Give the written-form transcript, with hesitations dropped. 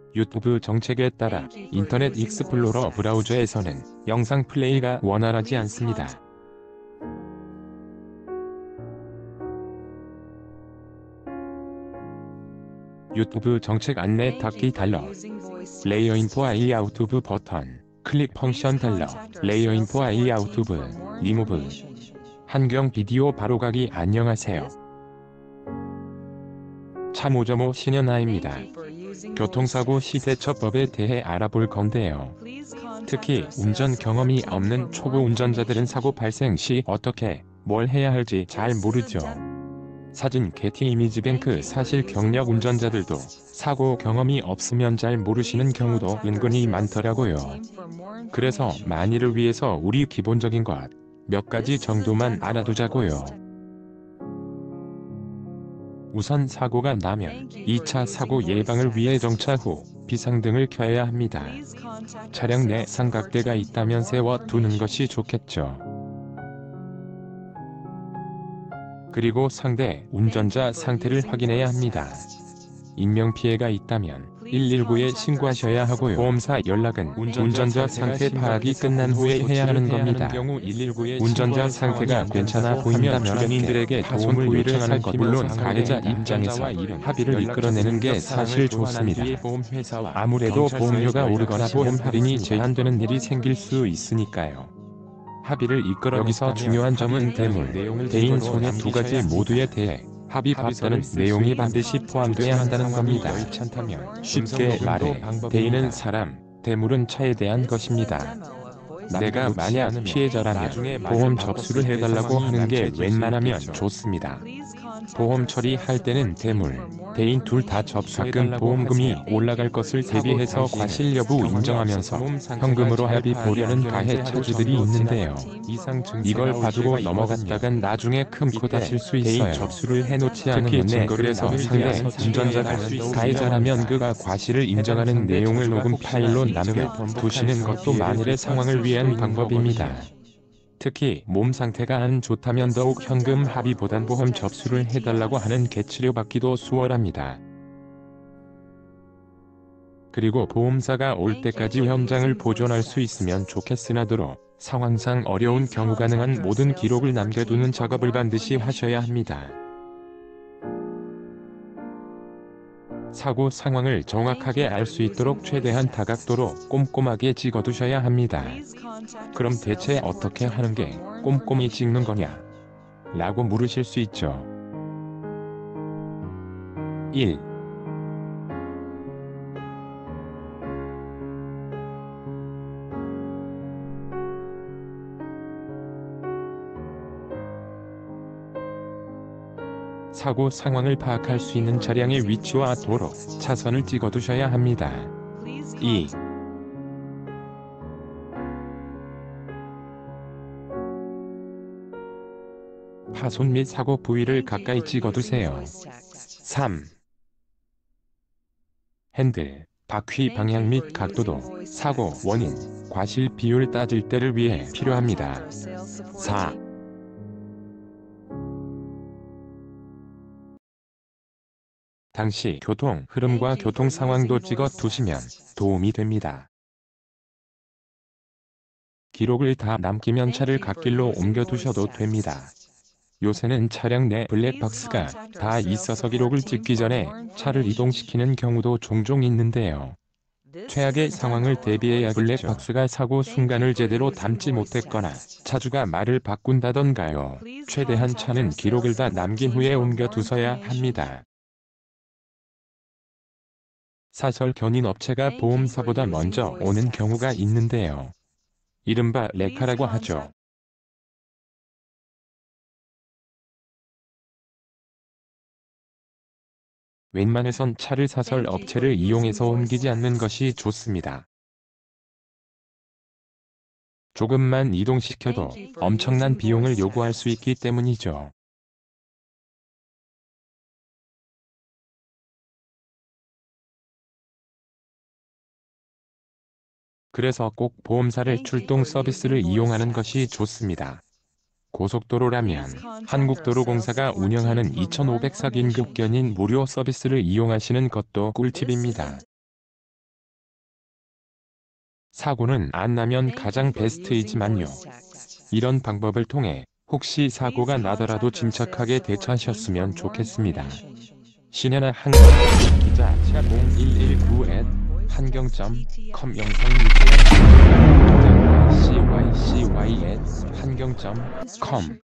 유튜브 정책에 따라 인터넷 익스플로러 브라우저에서는 영상 플레이가 원활하지 않습니다. 유튜브 정책 안내 닫기 달러 레이어 인포 아이 아우투브 버튼 클릭 펑션 달러 레이어 인포 아이 아우투브 리무브 한경 비디오 바로가기 안녕하세요. 참오점오 신현아입니다. 교통사고 시대처법에 대해 알아볼 건데요. 특히 운전 경험이 없는 초보 운전자들은 사고 발생 시 어떻게, 뭘 해야 할지 잘 모르죠. 사진 게티 이미지뱅크 사실 경력 운전자들도 사고 경험이 없으면 잘 모르시는 경우도 은근히 많더라고요. 그래서 만일을 위해서 우리 기본적인 것 몇 가지 정도만 알아두자고요. 우선 사고가 나면 2차 사고 예방을 위해 정차 후 비상등을 켜야 합니다. 차량 내 삼각대가 있다면 세워두는 것이 좋겠죠. 그리고 상대 운전자 상태를 확인해야 합니다. 인명피해가 있다면 119에 신고하셔야 하고요. 보험사 연락은 운전자 상태 파악이 끝난 후에 해야 하는 겁니다. 운전자 상태가 괜찮아 보이면 주변인들에게 도움을 요청하는 것, 물론 가해자 입장에서 합의를 이끌어내는 게 사실 좋습니다. 아무래도 보험료가 오르거나 보험 할인이 제한되는 일이 생길 수 있으니까요. 합의를 이끌어 여기서 중요한 점은 대물, 대인 손해 두 가지 모두에 대해 합의받다는 내용이 반드시 포함돼야 한다는 겁니다. 쉽게 말해 대인은 사람, 대물은 차에 대한 것입니다. 내가 만약 피해자라면 보험 접수를 해달라고 하는 게 웬만하면 좋습니다. 보험 처리할 때는 대물, 대인 둘 다 접수해달라고 가끔 보험금이 올라갈 것을 대비해서 과실 여부 인정하면서 현금으로 합의 보려는 가해차주들이 있는데요. 이걸 봐두고 넘어갔다간 나중에 큰 코 다칠 수 있어요. 대인 접수를 해놓지 않으면 증거를 상대 운전자가 가해자라면 그가 과실을 인정하는 내용을 녹음 파일로 남겨두시는 것도 만일의 상황을 위한 방법입니다. 특히 몸 상태가 안 좋다면 더욱 현금 합의보단 보험 접수를 해달라고 하는 개치료받기도 수월합니다. 그리고 보험사가 올 때까지 현장을 보존할 수 있으면 좋겠으나 도로 상황상 어려운 경우 가능한 모든 기록을 남겨두는 작업을 반드시 하셔야 합니다. 사고 상황을 정확하게 알 수 있도록 최대한 다각도로 꼼꼼하게 찍어두셔야 합니다. 그럼 대체 어떻게 하는 게 꼼꼼히 찍는 거냐? 라고 물으실 수 있죠. 1. 사고 상황을 파악할 수 있는 차량의 위치와 도로, 차선을 찍어두셔야 합니다. 2. 파손 및 사고 부위를 가까이 찍어두세요. 3. 핸들, 바퀴 방향 및 각도도 사고 원인, 과실 비율 따질 때를 위해 필요합니다. 4. 당시 교통 흐름과 교통 상황도 찍어 두시면 도움이 됩니다. 기록을 다 남기면 차를 갓길로 옮겨 두셔도 됩니다. 요새는 차량 내 블랙박스가 다 있어서 기록을 찍기 전에 차를 이동시키는 경우도 종종 있는데요. 최악의 상황을 대비해야 블랙박스가 사고 순간을 제대로 담지 못했거나 차주가 말을 바꾼다던가요. 최대한 차는 기록을 다 남긴 후에 옮겨 두셔야 합니다. 사설 견인 업체가 보험사보다 먼저 오는 경우가 있는데요. 이른바 레카라고 하죠. 웬만해선 차를 사설 업체를 이용해서 옮기지 않는 것이 좋습니다. 조금만 이동시켜도 엄청난 비용을 요구할 수 있기 때문이죠. 그래서 꼭 보험사를 출동 서비스를 이용하는 것이 좋습니다. 고속도로라면 한국도로공사가 운영하는 2500사 긴급 견인 무료 서비스를 이용하시는 것도 꿀팁입니다. 사고는 안 나면 가장 베스트이지만요. 이런 방법을 통해 혹시 사고가 나더라도 침착하게 대처하셨으면 좋겠습니다. 신현아 한경 기자 0119@한경.com 영상 유치원 cycy@한경.com